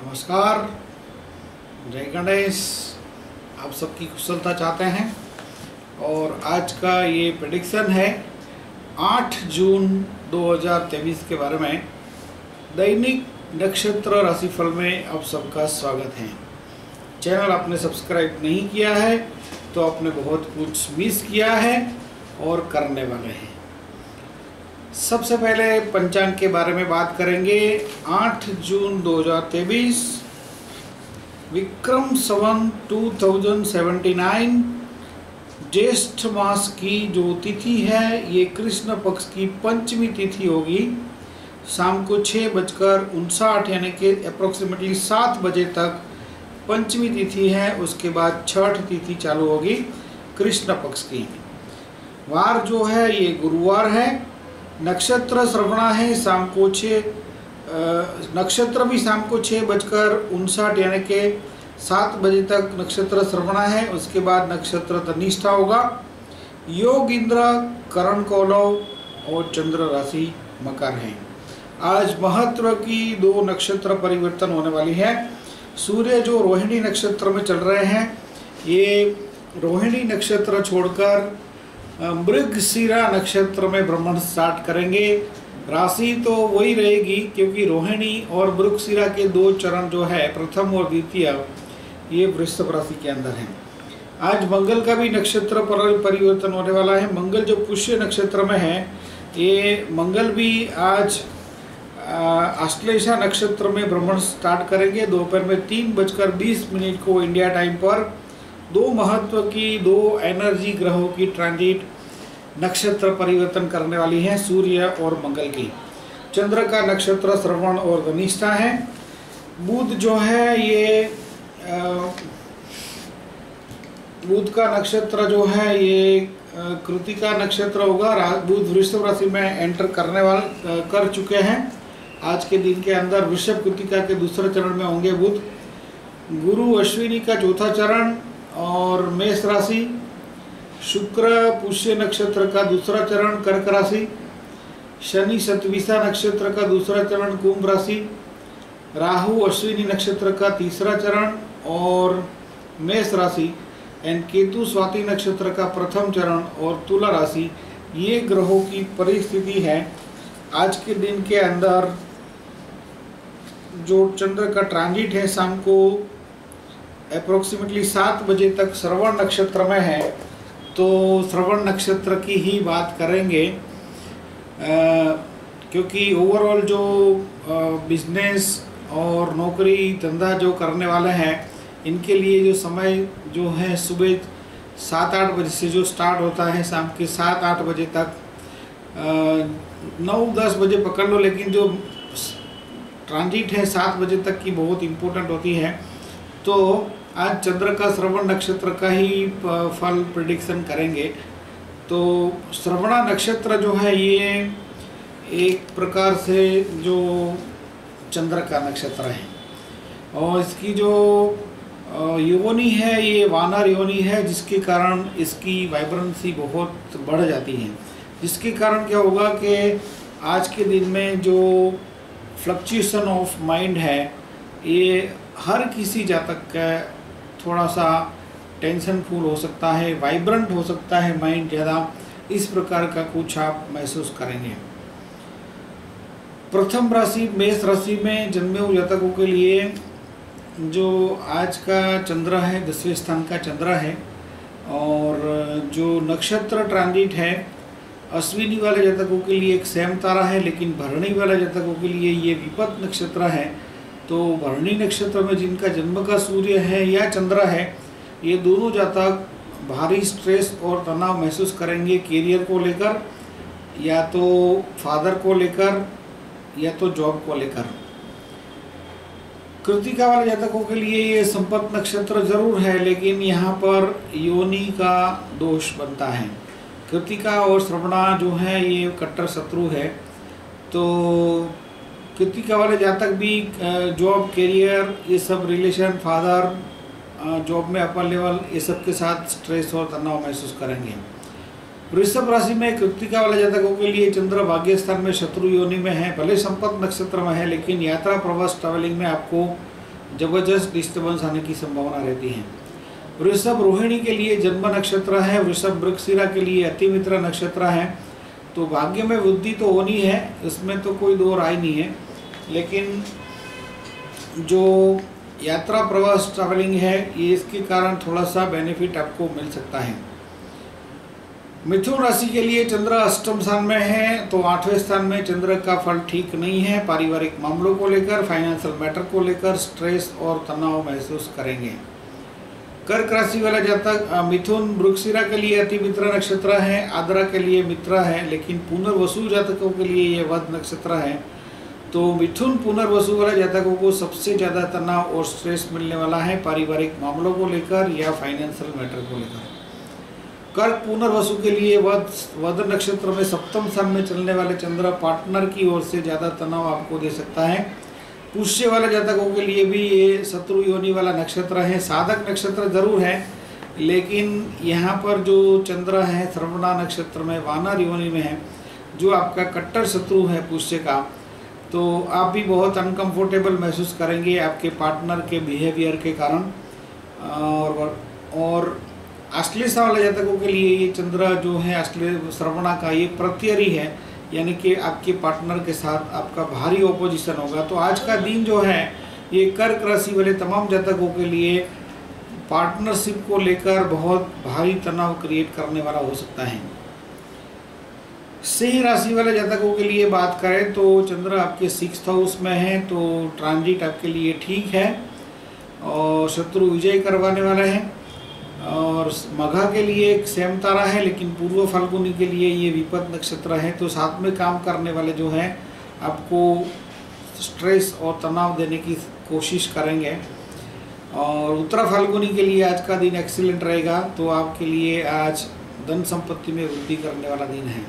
नमस्कार, जय गणेश। आप सबकी कुशलता चाहते हैं और आज का ये प्रेडिक्शन है 8 जून 2023 के बारे में। दैनिक नक्षत्र राशिफल में आप सबका स्वागत है। चैनल आपने सब्सक्राइब नहीं किया है तो आपने बहुत कुछ मिस किया है और करने वाले हैं। सबसे पहले पंचांग के बारे में बात करेंगे। 8 जून 2023 विक्रम संवत 2079 ज्येष्ठ मास की जो तिथि है ये कृष्ण पक्ष की पंचमी तिथि होगी। शाम को 6:59 यानी कि अप्रोक्सीमेटली 7 बजे तक पंचमी तिथि है। उसके बाद छठ तिथि चालू होगी कृष्ण पक्ष की। वार जो है ये गुरुवार है। नक्षत्र श्रवणा है शाम को नक्षत्र भी शाम को 6:59 यानी कि 7 बजे तक नक्षत्र श्रवणा है। उसके बाद नक्षत्र धनिष्ठा होगा। योग इंद्र, करण कौलव और चंद्र राशि मकर है। आज महत्व की 2 नक्षत्र परिवर्तन होने वाली है। सूर्य जो रोहिणी नक्षत्र में चल रहे हैं, ये रोहिणी नक्षत्र छोड़कर मृगशिरा नक्षत्र में भ्रमण स्टार्ट करेंगे। राशि तो वही रहेगी क्योंकि रोहिणी और मृगशिरा के 2 चरण जो है, प्रथम और द्वितीय, ये वृषभ राशि के अंदर है। आज मंगल का भी नक्षत्र परिवर्तन होने वाला है। मंगल जो पुष्य नक्षत्र में है, ये मंगल भी आज आश्लेषा नक्षत्र में भ्रमण स्टार्ट करेंगे। दोपहर में 3:20 को इंडिया टाइम पर 2 महत्व की 2 एनर्जी ग्रहों की ट्रांजिट नक्षत्र परिवर्तन करने वाली है, सूर्य और मंगल की। चंद्र का नक्षत्र श्रवण और धनिष्ठा है। बुध जो है ये बुध का नक्षत्र जो है ये कृतिका नक्षत्र होगा। बुध वृषभ राशि में एंटर कर चुके हैं। आज के दिन के अंदर वृषभ कृतिका के दूसरे चरण में होंगे बुध। गुरु अश्विनी का चौथा चरण और मेष राशि। शुक्र पुष्य नक्षत्र का दूसरा चरण कर्क राशि। शनि शतविसा नक्षत्र का दूसरा चरण कुंभ राशि। राहु अश्विनी नक्षत्र का तीसरा चरण और मेष राशि। एंड केतु स्वाति नक्षत्र का प्रथम चरण और तुला राशि। ये ग्रहों की परिस्थिति है। आज के दिन के अंदर जो चंद्र का ट्रांजिट है शाम को अप्रोक्सीमेटली 7 बजे तक श्रवण नक्षत्र में है, तो श्रवण नक्षत्र की ही बात करेंगे क्योंकि ओवरऑल जो बिजनेस और नौकरी धंधा जो करने वाले हैं, इनके लिए जो समय जो है सुबह 7-8 बजे से जो स्टार्ट होता है शाम के 7-8 बजे तक, 9-10 बजे पकड़ लो, लेकिन जो ट्रांजिट है 7 बजे तक की बहुत इम्पोर्टेंट होती है। तो आज चंद्र का श्रवण नक्षत्र का ही फल प्रेडिक्शन करेंगे। तो श्रवणा नक्षत्र जो है ये एक प्रकार से जो चंद्र का नक्षत्र है और इसकी जो योनि है ये वानर योनि है, जिसके कारण इसकी वाइब्रेंसी बहुत बढ़ जाती है। जिसके कारण क्या होगा कि आज के दिन में जो फ्लक्चुएशन ऑफ माइंड है, ये हर किसी जातक का थोड़ा सा टेंशनफुल हो सकता है, वाइब्रेंट हो सकता है माइंड ज़्यादा। इस प्रकार का कुछ आप महसूस करेंगे। प्रथम राशि मेष राशि में जन्मे हुए जातकों के लिए जो आज का चंद्र है 10वें स्थान का चंद्र है और जो नक्षत्र ट्रांजिट है अश्विनी वाले जातकों के लिए एक सेम तारा है, लेकिन भरणी वाले जातकों के लिए ये विपत नक्षत्र है। तो भरणी नक्षत्र में जिनका जन्म का सूर्य है या चंद्र है, ये दोनों जातक भारी स्ट्रेस और तनाव महसूस करेंगे कैरियर को लेकर, या तो फादर को लेकर, या तो जॉब को लेकर। कृतिका वाले जातकों के लिए ये संपत्ति नक्षत्र जरूर है, लेकिन यहाँ पर योनि का दोष बनता है। कृतिका और श्रवणा जो है ये कट्टर शत्रु है। तो कृतिका वाले जातक भी जॉब, कैरियर, ये सब रिलेशन, फादर, जॉब में अपर लेवल, ये सब के साथ स्ट्रेस और तनाव महसूस करेंगे। वृषभ राशि में कृतिका वाले जातकों के लिए चंद्र भाग्य स्थान में शत्रु योनि में है। भले संपत्ति नक्षत्र में है, लेकिन यात्रा, प्रवास, ट्रैवलिंग में आपको जबरदस्त डिस्टर्बेंस आने की संभावना रहती है। वृषभ रोहिणी के लिए जन्म नक्षत्र है, वृषभ मृगशिरा के लिए अतिमित्र नक्षत्र है। तो भाग्य में वृद्धि तो होनी है, इसमें तो कोई दो राय नहीं है, लेकिन जो यात्रा प्रवास ट्रैवलिंग है ये इसके कारण थोड़ा सा बेनिफिट आपको मिल सकता है। मिथुन राशि के लिए चंद्र अष्टम स्थान में है, तो 8वें स्थान में चंद्र का फल ठीक नहीं है। पारिवारिक मामलों को लेकर, फाइनेंशियल मैटर को लेकर स्ट्रेस और तनाव महसूस करेंगे। कर्क राशि वाला जातक मिथुन मृगशिरा के लिए अतिमित्र नक्षत्र है, आद्रा के लिए मित्र है, लेकिन पुनर्वसु जातकों के लिए ये वध नक्षत्र है। तो मिथुन पुनर्वसु वाले जातकों को सबसे ज़्यादा तनाव और स्ट्रेस मिलने वाला है, पारिवारिक मामलों को लेकर या फाइनेंशियल मैटर को लेकर। कर्क पुनर्वसु के लिए वध नक्षत्र में सप्तम स्थान में चलने वाले चंद्र पार्टनर की ओर से ज़्यादा तनाव आपको दे सकता है। पुष्य वाले जातकों के लिए भी ये शत्रु योनि वाला नक्षत्र है। साधक नक्षत्र जरूर है, लेकिन यहाँ पर जो चंद्र है श्रवणा नक्षत्र में वानर योनि में है, जो आपका कट्टर शत्रु है पुष्य का, तो आप भी बहुत अनकंफर्टेबल महसूस करेंगे आपके पार्टनर के बिहेवियर के कारण। और आश्लेषा वाले जातकों के लिए ये चंद्र जो है श्रवणा का ये प्रत्यरी है, यानी कि आपके पार्टनर के साथ आपका भारी ओपोजिशन होगा। तो आज का दिन जो है ये कर्क राशि वाले तमाम जातकों के लिए पार्टनरशिप को लेकर बहुत भारी तनाव क्रिएट करने वाला हो सकता है। सिंह राशि वाले जातकों के लिए बात करें तो चंद्र आपके 6th हाउस में है, तो ट्रांजिट आपके लिए ठीक है और शत्रु विजय करवाने वाला है। और मघा के लिए एक सेम तारा है, लेकिन पूर्व फाल्गुनी के लिए ये विपद नक्षत्र है। तो साथ में काम करने वाले जो हैं आपको स्ट्रेस और तनाव देने की कोशिश करेंगे। और उत्तरा फाल्गुनी के लिए आज का दिन एक्सीलेंट रहेगा, तो आपके लिए आज धन संपत्ति में वृद्धि करने वाला दिन है।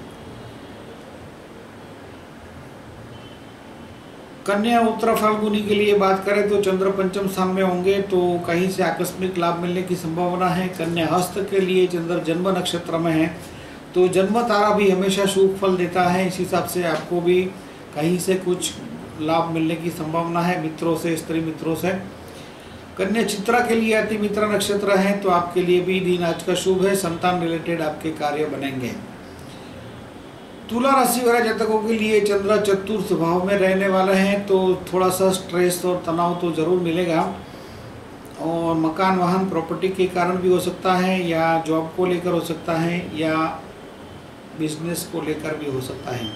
कन्या उत्तरा फाल्गुनी के लिए बात करें तो चंद्र पंचम स्थान में होंगे, तो कहीं से आकस्मिक लाभ मिलने की संभावना है। कन्या हस्त के लिए चंद्र जन्म नक्षत्र में है, तो जन्म तारा भी हमेशा शुभ फल देता है। इस हिसाब से आपको भी कहीं से कुछ लाभ मिलने की संभावना है, मित्रों से, स्त्री मित्रों से। कन्या चित्रा के लिए अति मित्र नक्षत्र है, तो आपके लिए भी दिन आज का शुभ है, संतान रिलेटेड आपके कार्य बनेंगे। तुला राशि वाले जातकों के लिए चंद्र चतुर्थ भाव में रहने वाला है, तो थोड़ा सा स्ट्रेस और तनाव तो जरूर मिलेगा। और मकान, वाहन, प्रॉपर्टी के कारण भी हो सकता है, या जॉब को लेकर हो सकता है, या बिजनेस को लेकर भी हो सकता है।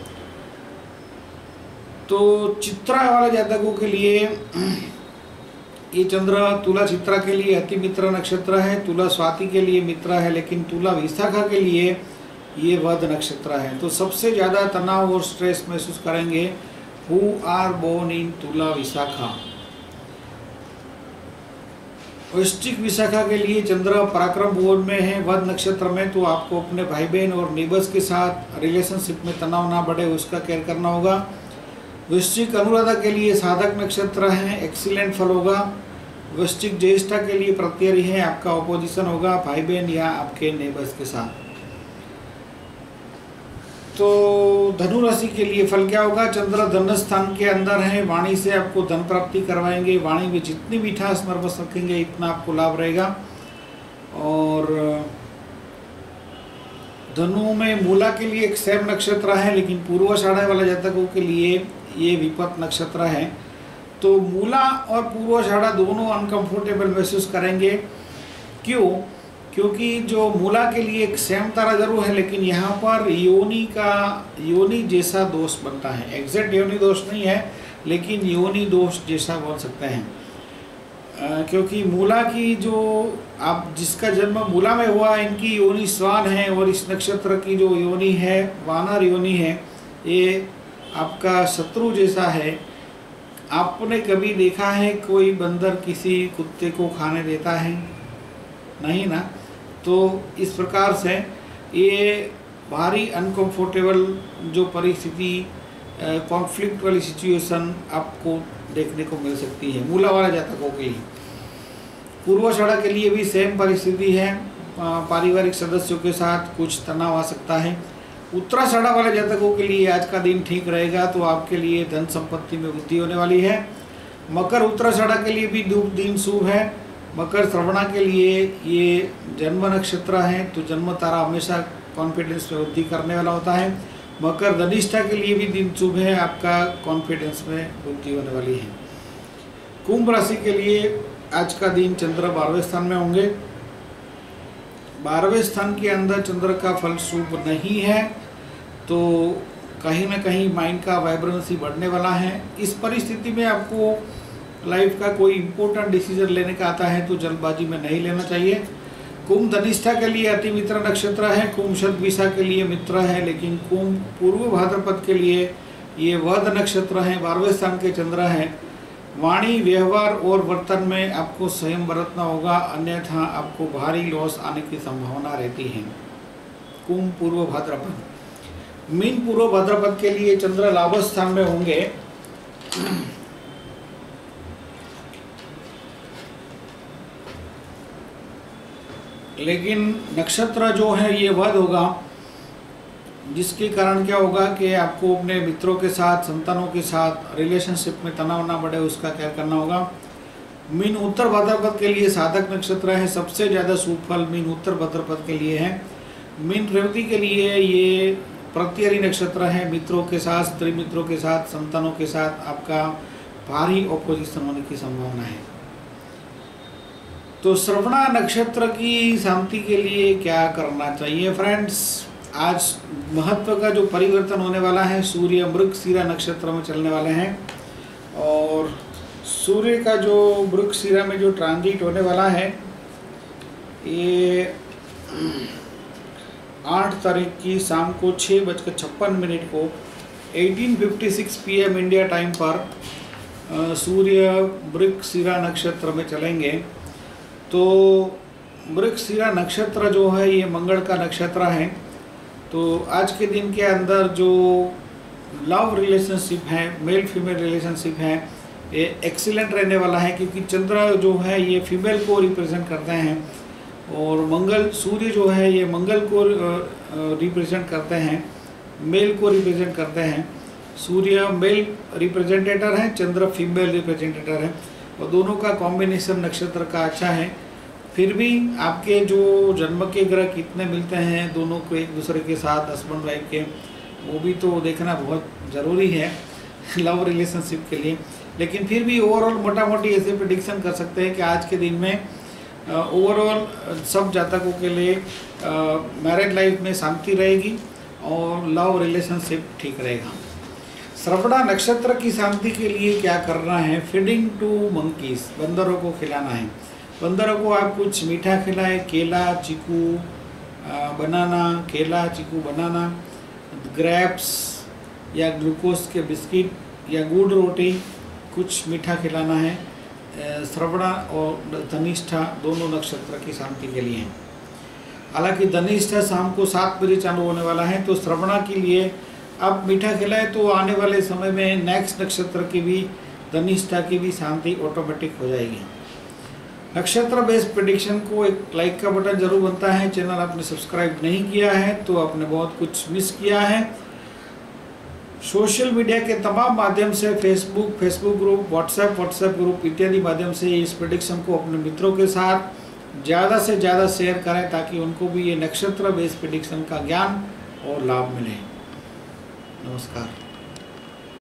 तो चित्रा वाले जातकों के लिए ये चंद्र तुला चित्रा के लिए अति मित्र नक्षत्र है, तुला स्वाति के लिए मित्र है, लेकिन तुला विशाखा के लिए ये वध नक्षत्र है। तो सबसे ज़्यादा तनाव और स्ट्रेस महसूस करेंगे हु आर बोर्न इन तुला विशाखा। वृश्चिक विशाखा के लिए चंद्र पराक्रम बोर्ड में है, वध नक्षत्र में, तो आपको अपने भाई बहन और नेबर्स के साथ रिलेशनशिप में तनाव ना बढ़े उसका केयर करना होगा। वृश्चिक अनुराधा के लिए साधक नक्षत्र है, एक्सीलेंट फल होगा। वृश्चिक ज्येष्ठा के लिए प्रत्यय है, आपका ऑपोजिशन होगा भाई बहन या आपके नेबर्स के साथ। तो धनु राशि के लिए फल क्या होगा? चंद्र धन स्थान के अंदर है, वाणी से आपको धन प्राप्ति करवाएंगे। वाणी में जितनी मिठास नर्वस रखेंगे इतना आपको लाभ रहेगा। और धनु में मूला के लिए एक सेम नक्षत्र है, लेकिन पूर्वाषाढ़ा वाले जातकों के लिए ये विपत नक्षत्र है। तो मूला और पूर्वाषाढ़ा दोनों अनकंफर्टेबल महसूस करेंगे। क्यों? क्योंकि जो मूला के लिए एक सेम तारा जरूर है, लेकिन यहाँ पर योनि जैसा दोष बनता है। एग्जैक्ट योनि दोष नहीं है, लेकिन योनि दोष जैसा बोल सकते हैं। क्योंकि मूला की जो आप जिसका जन्म मूला में हुआ, इनकी योनि स्वान है, और इस नक्षत्र की जो योनि है वानर योनि है, ये आपका शत्रु जैसा है। आपने कभी देखा है कोई बंदर किसी कुत्ते को खाने देता है? नहीं ना। तो इस प्रकार से ये भारी अनकंफर्टेबल जो परिस्थिति, कॉन्फ्लिक्ट वाली सिचुएशन आपको देखने को मिल सकती है मूला वाले जातकों के लिए। पूर्वाषाढ़ा के लिए भी सेम परिस्थिति है, पारिवारिक सदस्यों के साथ कुछ तनाव आ सकता है। उत्तराषाढ़ा वाले जातकों के लिए आज का दिन ठीक रहेगा, तो आपके लिए धन संपत्ति में वृद्धि होने वाली है। मकर उत्तराषाढ़ा के लिए भी दिन शुभ है। मकर श्रवणा के लिए ये जन्म नक्षत्र है, तो जन्म तारा हमेशा कॉन्फिडेंस में वृद्धि करने वाला होता है। मकर धनिष्ठा के लिए भी दिन शुभ है, आपका कॉन्फिडेंस में वृद्धि होने वाली है। कुंभ राशि के लिए आज का दिन चंद्र 12वें स्थान में होंगे। 12वें स्थान के अंदर चंद्र का फल शुभ नहीं है, तो कहीं ना कहीं माइंड का वाइब्रेंसी बढ़ने वाला है। इस परिस्थिति में आपको लाइफ का कोई इम्पोर्टेंट डिसीजन लेने का आता है तो जल्दबाजी में नहीं लेना चाहिए। कुंभ धनिष्ठा के लिए अति मित्र नक्षत्र है, कुंभ शतभिषा के लिए मित्र है, लेकिन कुंभ पूर्व भाद्रपद के लिए ये वध नक्षत्र है, 12वें स्थान के चंद्र है। वाणी, व्यवहार और वर्तन में आपको संयम बरतना होगा, अन्यथा आपको भारी लॉस आने की संभावना रहती है। कुंभ पूर्व भाद्रपद। मीन पूर्व भाद्रपद के लिए चंद्र लाभ स्थान में होंगे। लेकिन नक्षत्र जो है ये वध होगा, जिसके कारण क्या होगा कि आपको अपने मित्रों के साथ, संतानों के साथ रिलेशनशिप में तनाव ना बढ़े, उसका क्या करना होगा। मीन उत्तर भाद्रपद के लिए साधक नक्षत्र है, सबसे ज़्यादा शुभ फल मीन उत्तर भाद्रपद के लिए है। मीन रेवती के लिए ये प्रत्ययरी नक्षत्र है, मित्रों के साथ, स्त्री मित्रों के साथ, संतानों के साथ आपका भारी ऑपोजिशन होने की संभावना है। तो श्रवणा नक्षत्र की शांति के लिए क्या करना चाहिए फ्रेंड्स। आज महत्व का जो परिवर्तन होने वाला है, सूर्य मृगशिरा नक्षत्र में चलने वाले हैं, और सूर्य का जो मृगशिरा में जो ट्रांजिट होने वाला है ये 8 तारीख की शाम को 6:56 को 1856 PM इंडिया टाइम पर सूर्य मृगशिरा नक्षत्र में चलेंगे। तो मृगशिरा नक्षत्र जो है ये मंगल का नक्षत्र है, तो आज के दिन के अंदर जो लव रिलेशनशिप है, मेल फीमेल रिलेशनशिप है, ये एक्सीलेंट रहने वाला है, क्योंकि चंद्र जो है ये फीमेल को रिप्रेजेंट करते हैं और मंगल, सूर्य जो है ये मंगल को रिप्रेजेंट करते हैं, मेल को रिप्रेजेंट करते हैं। सूर्य मेल रिप्रेजेंटेटर है, चंद्र फीमेल रिप्रेजेंटेटर है, और दोनों का कॉम्बिनेशन नक्षत्र का अच्छा है। फिर भी आपके जो जन्म के ग्रह कितने मिलते हैं दोनों को एक दूसरे के साथ, हस्बैंड वाइफ के, वो भी तो देखना बहुत ज़रूरी है लव रिलेशनशिप के लिए। लेकिन फिर भी ओवरऑल मोटा मोटी ऐसे प्रेडिक्शन कर सकते हैं कि आज के दिन में ओवरऑल सब जातकों के लिए मैरिज लाइफ में शांति रहेगी और लव रिलेशनशिप ठीक रहेगा। श्रवणा नक्षत्र की शांति के लिए क्या करना है। फीडिंग टू मंकीज, बंदरों को खिलाना है। बंदरों को आप कुछ मीठा खिलाएं, केला, चीकू, बनाना, केला, चीकू, बनाना, ग्रेप्स या ग्लूकोज के बिस्किट या गुड़ रोटी, कुछ मीठा खिलाना है। श्रवणा और धनिष्ठा दोनों नक्षत्र की शांति के लिए। हालांकि धनिष्ठा शाम को 7 बजे चालू होने वाला है, तो श्रवणा के लिए आप मीठा खिलाएं तो आने वाले समय में नेक्स्ट नक्षत्र की भी, धनिष्ठा की भी शांति ऑटोमेटिक हो जाएगी। नक्षत्र बेस्ड प्रेडिक्शन को एक लाइक का बटन जरूर बनता है। चैनल आपने सब्सक्राइब नहीं किया है तो आपने बहुत कुछ मिस किया है। सोशल मीडिया के तमाम माध्यम से, फेसबुक ग्रुप, व्हाट्सएप ग्रुप इत्यादि माध्यम से इस प्रेडिक्शन को अपने मित्रों के साथ ज़्यादा से ज़्यादा शेयर करें, ताकि उनको भी ये नक्षत्र बेस्ड प्रेडिक्शन का ज्ञान और लाभ मिले। नमस्कार।